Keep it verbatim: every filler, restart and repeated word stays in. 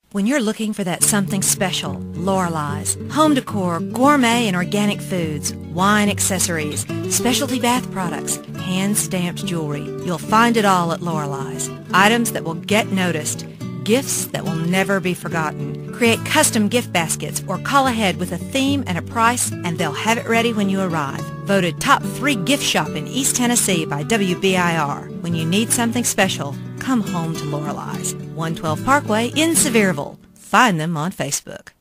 When you're looking for that something special, Loralei's. Home decor, gourmet and organic foods, wine accessories, specialty bath products, hand-stamped jewelry. You'll find it all at Loralei's. Items that will get noticed. Gifts that will never be forgotten. Create custom gift baskets or call ahead with a theme and a price and they'll have it ready when you arrive. Voted top three gift shop in East Tennessee by W B I R. When you need something special, come home to Loralei's. one twelve Parkway in Sevierville. Find them on Facebook.